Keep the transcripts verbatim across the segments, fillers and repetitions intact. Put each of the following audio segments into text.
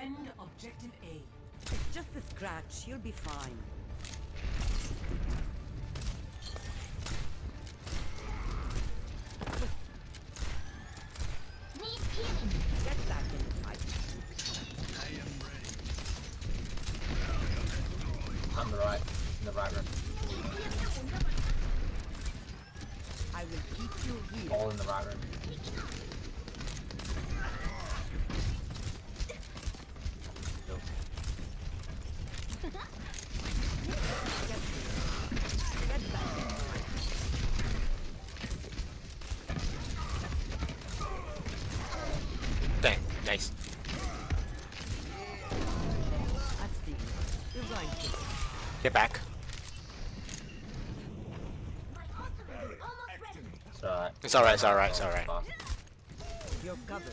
Defend objective A. It's just a scratch. You'll be fine. Get back in the fight. I am ready. On the right. In the right room. I will keep you here. All in the right room. Nope. Get Get back in the fight. Dang, nice. I've seen it. You're going to. Get back. It's alright. It's alright, it's alright, it's alright. You're covered.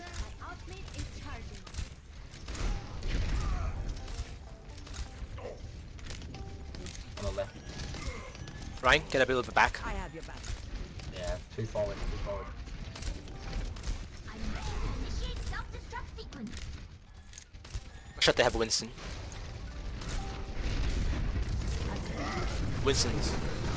On the left. Ryan, get a little bit back. I have your back. Yeah, two forward, two forward. Shut they have Winston. Winston's.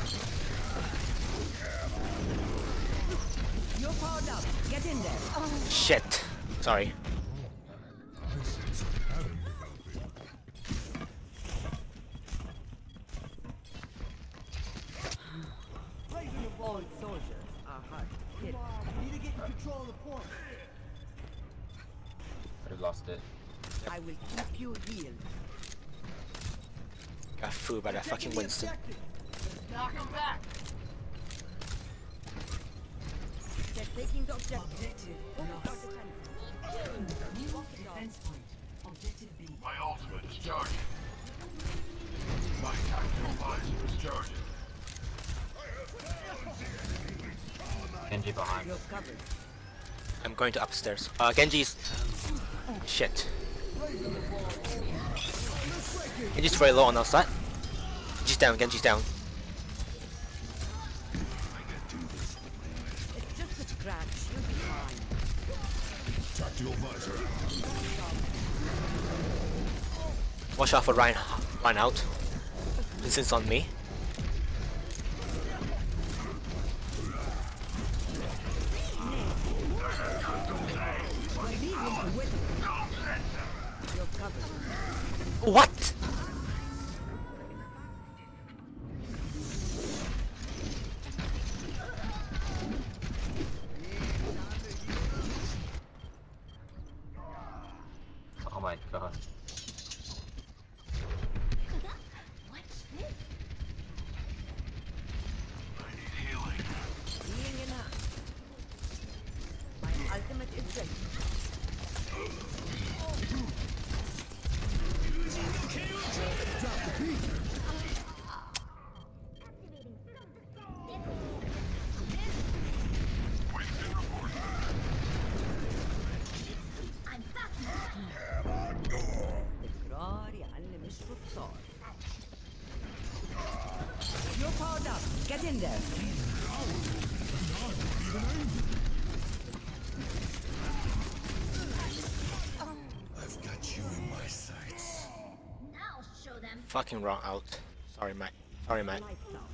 You're powered up. Get in there. Shit. Sorry. Old soldiers are hard to kill. Need to get in control of the point. Could have lost it. I will keep you healed. Got fooled by that fucking Winston. Knock him back. They're taking the objective. Objective lost. New defense point. Objective B. My ultimate is charging. My tactical visor is charging. Genji behind. You're covered. I'm going to upstairs. Uh, Genji's... Shit. Genji's very low on our side. Genji's down, Genji's down. It's just a scratch. You'll be fine. Tactical visor. Watch out for Ryan, Ryan out. Vincent's on me. You're covered. What? Oh my god. I need healing. Healing enough. My ultimate is ready. Winston reporting. تكرار يعلم الشطار. You're powered up. Get in there. I've got you in my sights. Now show them. Fucking wrong out. Sorry, Matt. Sorry, Matt. Lights out.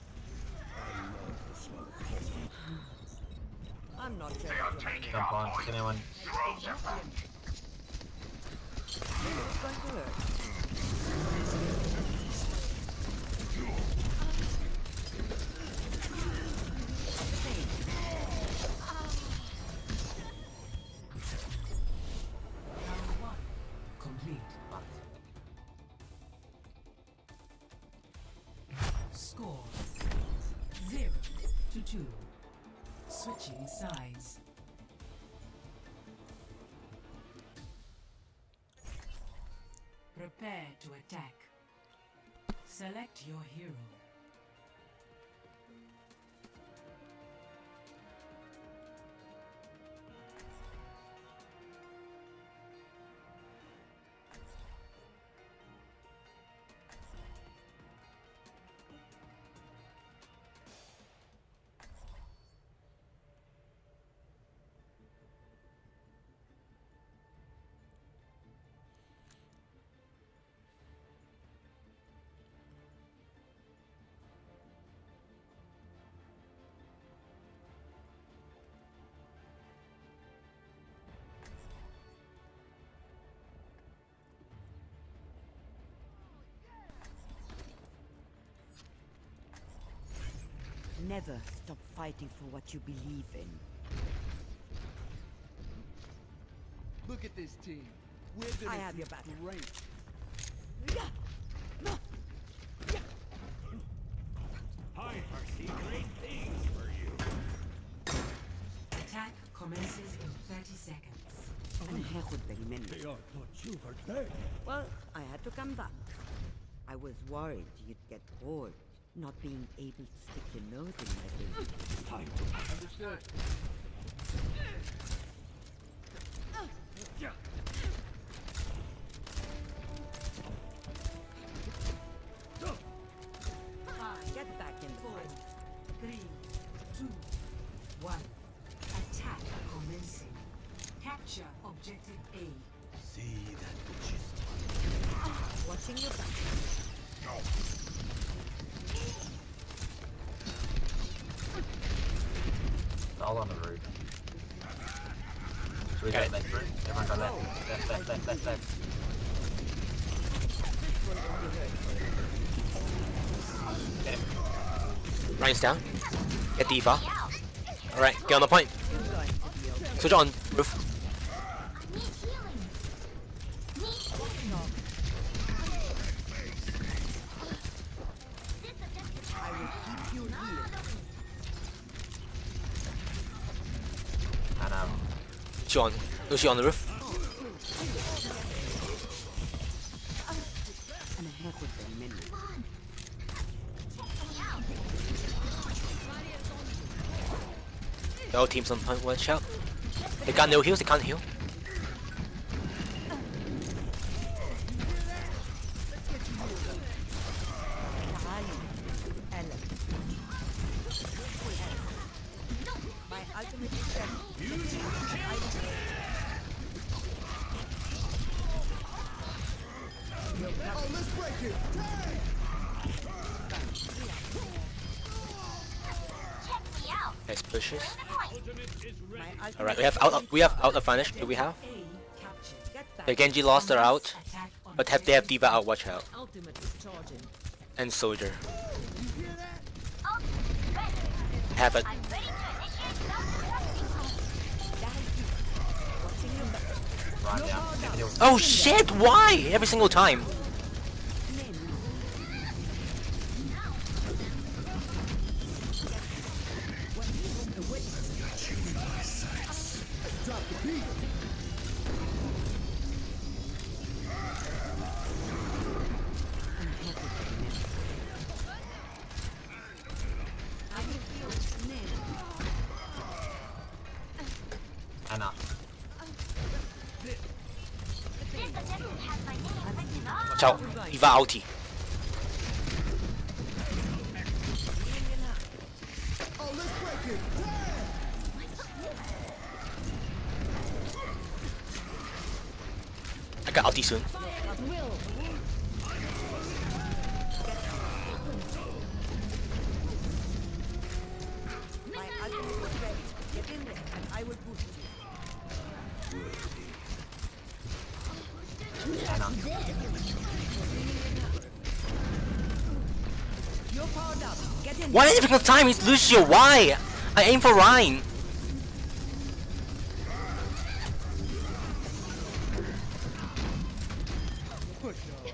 I'm not They are joking. taking Jump our on. point. Anyone? Drones are back. It's going to hurt. Round one. Complete. Score. Zero to two. Switching sides. Prepare to attack. Select your hero. Never stop fighting for what you believe in. Look at this team. We're gonna I have do your back. great. I foresee great things for you. Attack commences in thirty seconds. أنا هاخد بالي منك. They all thought you were dead. Well, I had to come back. I was worried you'd get bored, not being able to stick your nose in my business. Time to understood. Get back in the Four, fight. three, two, one. Attack commencing. Capture objective A. See that which is Watching your back. All on the roof. Should we go Okay. left roof? Everyone go left. Left, left, left, left, left. Get him. Ryan's down. Get Diva. Alright, get on the point. Switch on, roof. Need healing. Need healing. This objective I will keep you here. And um, Lucio on. Lucio on the roof. أنا هاخد بالي منك. The whole team's on point, watch out. They got no heals, they can't heal. تعالي. ألم. My ultimate is ready. Oh, let's break it. check me out. Nice pushes. Ultimate is ready. My ultimate Alright, we have out we have out advantage. Do we have? A captured. Get back. The Genji lost her out, Attack on but have they have Diva out, watch out. Ultimate is charging. And Soldier. You hear that? Ultimate ready. Have it. I'm ready to initiate self-destruct. Watching your back. Ryan down. Give it your- Oh shit, why? Every single time. Drop the beat. And up. This objective has my name written all Watch out. Diva ulti. Oh, let's break it. I got ulti soon. My ultimate is ready. Get in there, and I will boost you. And up. You're powered up. Get in Why every single time it's Lucio? Why? I aim for Ryan. Push off.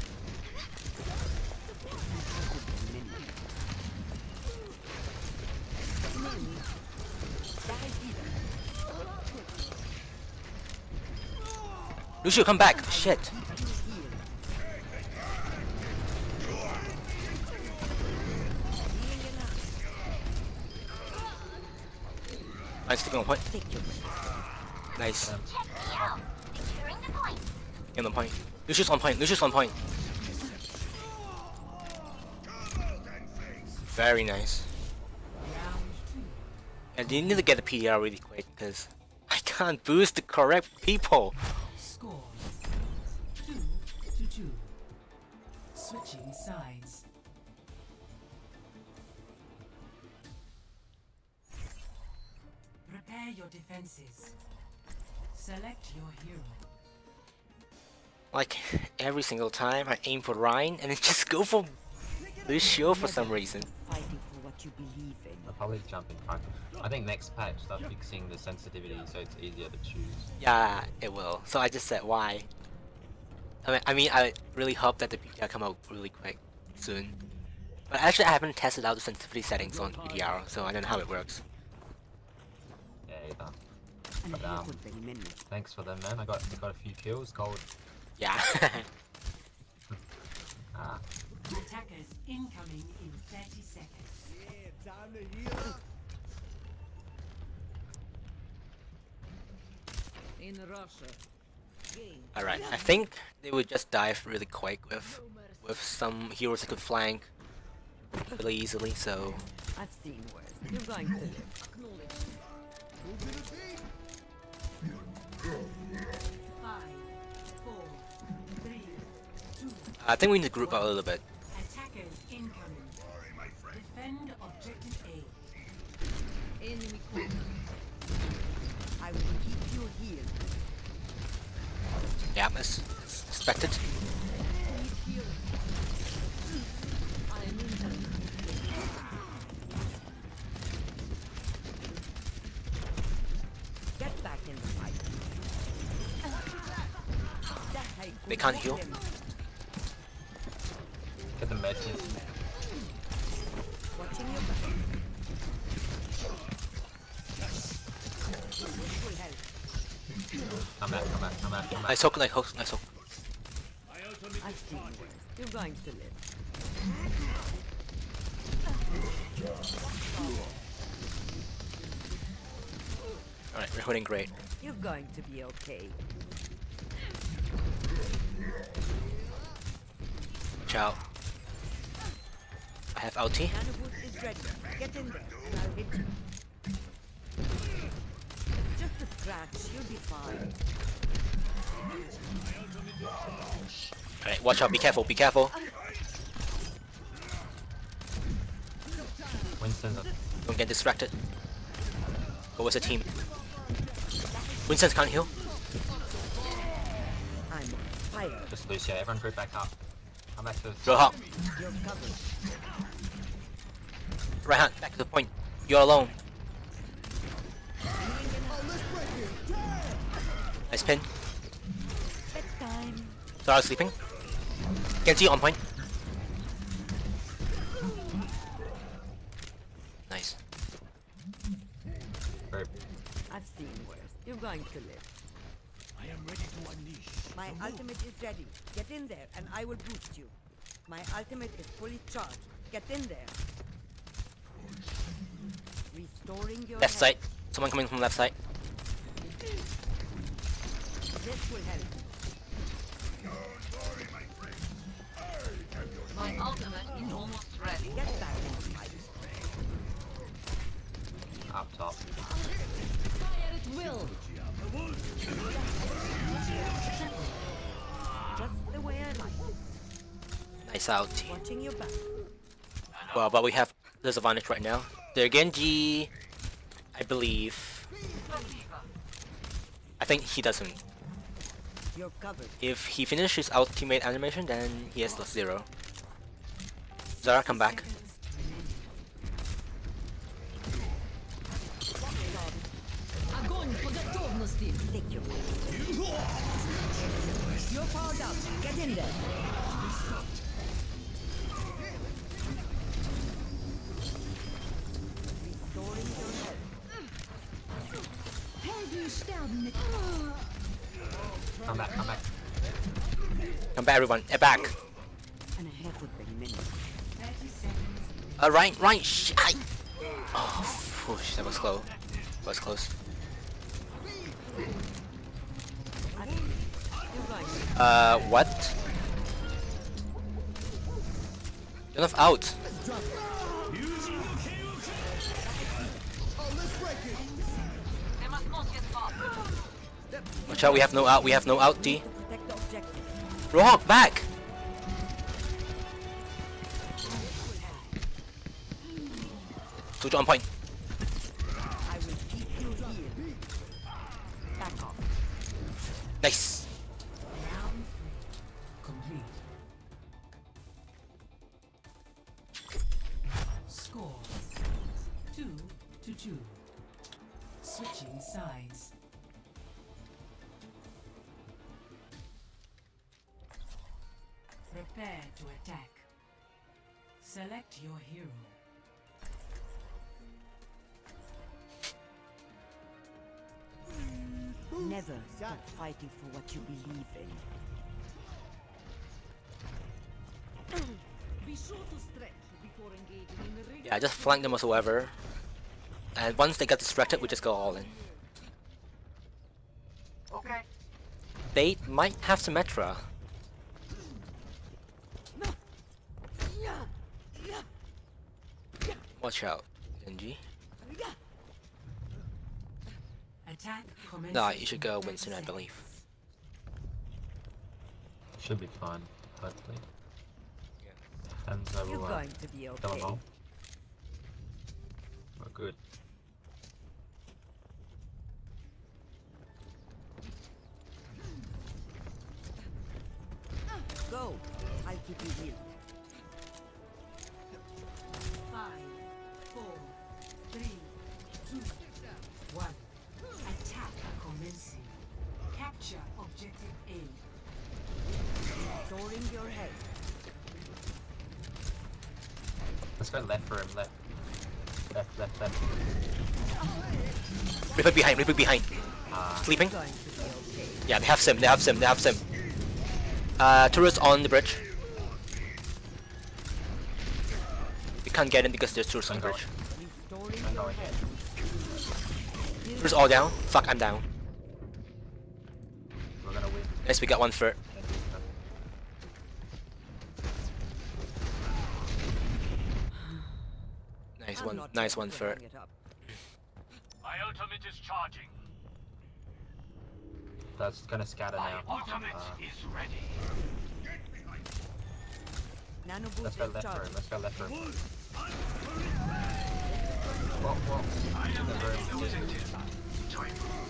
Lucio, come back. Shit. I'm sticking on point. Nice. check me out. Securing the point. On the point. Lucio's on point. Lucio's on point. Very nice. And you need to get a P D R really quick because I can't boost the correct people. Score two to two. Switching sides. Prepare your defenses. Select your hero. Like every single time I aim for Ryan and then just go for Lucio for some reason. fighting for what what you believe in. I'll probably jump in front. I think next patch start fixing the sensitivity so it's easier to choose. Yeah, it will. So I just said why. I mean, I mean, I really hope that the P T R come out really quick soon. But actually, I haven't tested out the sensitivity settings on P T R, so I don't know how it works. Yeah, either. And But, here um, would be minutes. Thanks for them, man. I got I got a few kills. Gold. Yeah. Ah, Attackers incoming in thirty seconds. Yeah, time to heal up. In Russia. All right. I think they would just dive really quick with with some heroes that could flank really easily. So I've seen worse. You're going to live. Who could it be? Five, four, three, two. I think we need to group up a little bit. Attackers incoming. Defend objective A. Enemy corner. I will keep you here. Yeah, as, as expected. Need healing. I am injured. Get back in the fight. That's how you They can't heal. him. get the medkit. Watching your back. This will help. Come back, come back, come back, come back. Nice hook, nice hook, nice hook. I've seen worse. You're going to live. All right, we're holding great. You're going to be okay. Watch out. I have ulti. Nanoboost is ready. Get in there, and I'll hit you. It's just a scratch. You'll be fine. All right, watch out. Be careful. Be careful. Winston's a Don't get distracted. Go as a team. Winston can't heal. I'm on fire. just loose. Yeah, everyone group back up. Come back to Go hop. You're covered. Right hand. Back to the point. You're alone. Nice pin. Bedtime. Zara sleeping. Genji on point. Nice. group. I've seen worse. You're going to live. I am ready to unleash. My ultimate is ready. Get in there, and I will boost you. My ultimate is fully charged. Get in there. Restoring your Left health. side. Someone coming from left side. This will help. My ultimate is almost ready. Get back in the fight. Up top. Fire at will. Just the way I like it. Nice out, team. Watching your back. Well, but we have disadvantage right now. The Genji, I believe. I think he doesn't. You're covered. If he finishes his ultimate animation, then he has lost zero. Zara, come back. Огонь по готовности. Take your You're powered up. Get in there. Restoring your health. Helden sterben mit. Come back, come back. Come back, everyone. Eh, back. And a half would be minutes. thirty seconds. Uh, right, right. Sh I oh, whoosh, that was close. That was close. I think you're going to Uh, what? Enough out. Watch out, we have no out, we have no out, D. protect the objective. Rohawk, back! Soldier on point. I will keep you here. Back off. Nice. Round complete. Score two. Switching sides. Prepare to attack. Select your hero. Never stop fighting for what you believe in. Be sure to stretch before engaging in the ring. Yeah, just flank them whatsoever. And once they get distracted, we just go all in. Okay. They might have Symmetra. Watch out, Genji. Attack commences. Nah, you should go Winston, I believe. Should be fine, hopefully. And so You're we'll uh, going to be kill them okay. all. We're good. Go. I'll keep you healed. Five, four, three, two, one. Attack commencing. Capture objective A. Restoring your head. Let's go left for him, left. Left, left, left. Reaper behind, Reaper behind. Ah, Sleeping? Going to be okay. Yeah, they have Sim, they have Sim, they have Sim. Uh, turrets on the bridge. We can't get in because there's turrets on the bridge. Restoring I'm your going head. in. Turrets all down. Fuck, I'm down. We're gonna win. Yes, we got one third. Nice I'm one, not nice going one to third. hang it up. My ultimate is charging. That's gonna scatter My now. ultimate Uh, is ready. Nano let's boost go is left for him, charged. let's go left for him. Whoa, whoa. I am The room. taking objective. Time.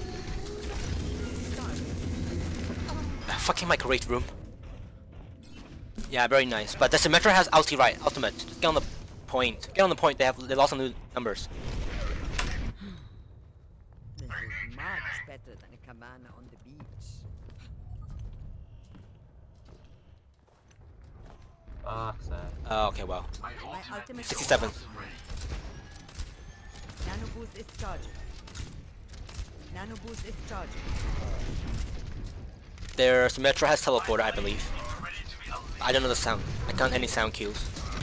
Ah, fucking my great room. Yeah, very nice. But the Symmetra has ulti right, ultimate. Just get on the point. Get on the point. They have they lost some new numbers. This is much better than a cabana on the beach. Fuck that. Oh, okay, well. My My ultimate ultimate sixty-seven. is ready. Nano boost is charging. Nano boost is charging. Their Symmetra has teleporter, I believe. It's ready to be unleashed. I don't know the sound. I can't any sound cues.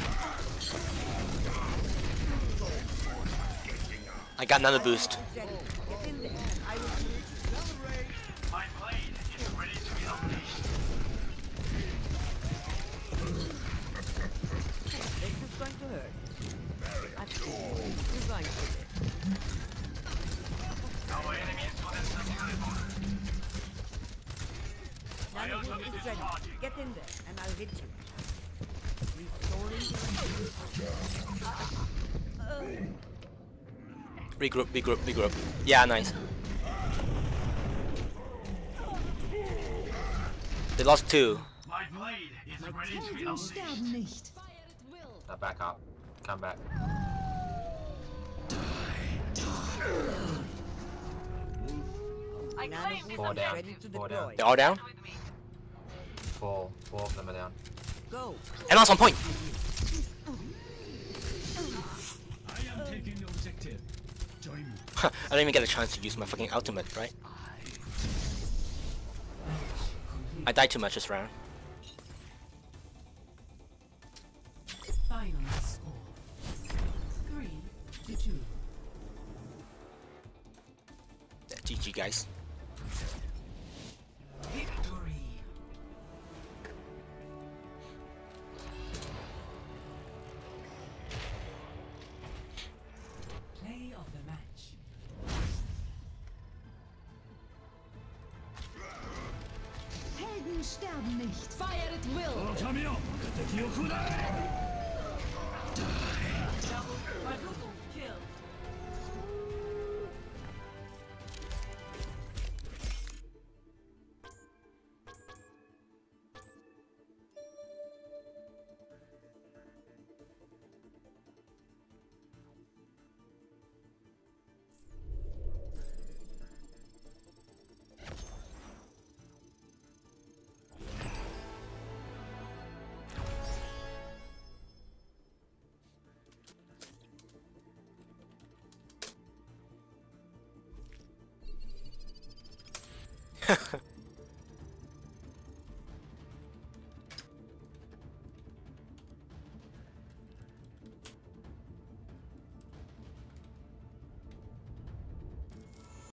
I got nano boost. Ready. Get in there. I will My blade is ready to be unleashed. This is going to hurt. Absolutely. You're going to hit. Our enemies possess the teleporter. My Nano boost ultimate is is ready. charging. Get in there, and I'll hit you. Restoring your Regroup, regroup, regroup. Yeah, nice. They lost two. My blade is ready to be Helden unleashed. sterben nicht. Fire at will. Uh, back up. Come back. I Nano claim boost this Four is down. ready to Four deploy. down. They're all down. with me. Four. Four of them are down. Go. And lost on point. I am taking the objective. Join me. I don't even get a chance to use my fucking ultimate, right? I died too much this round. Final score. Three to two. Yeah, G G guys. Victory. Play of the match. Helden sterben nicht. Fire at will. この民よ敵を食うな Quadruple kill.